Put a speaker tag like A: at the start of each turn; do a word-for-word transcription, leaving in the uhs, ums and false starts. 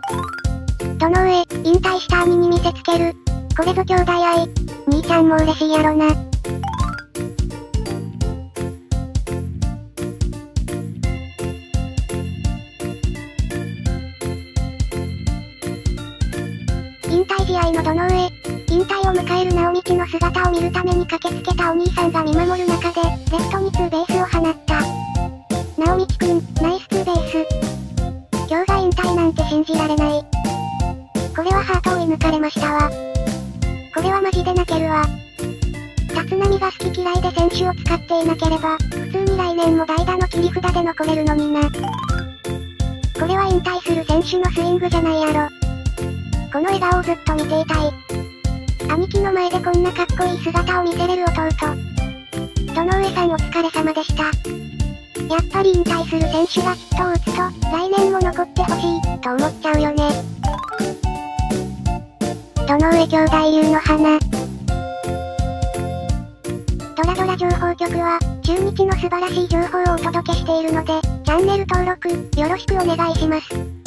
A: 堂上、引退した兄に見せつける。これぞ兄弟愛。兄ちゃんも嬉しいやろな。引退試合の堂上。引退を迎える直道の姿を見るために駆けつけたお兄さんが見守る中で、レフトにツーベースを放った。直道くん、ナイスツーベース。今日が引退なんて信じられない。これはハートを射抜かれましたわ。これはマジで泣けるわ。立浪が好き嫌いで選手を使っていなければ、普通に来年も代打の切り札で残れるのにな。これは引退する選手のスイングじゃないやろ。この笑顔をずっと見ていたい。兄貴の前でこんなかっこいい姿を見せれる弟。堂上さんお疲れ様でした。やっぱり引退する選手がヒットを打つと、来年も残ってほしい、と思っちゃうよね。堂上兄弟流の花。ドラドラ情報局は、中日の素晴らしい情報をお届けしているので、チャンネル登録、よろしくお願いします。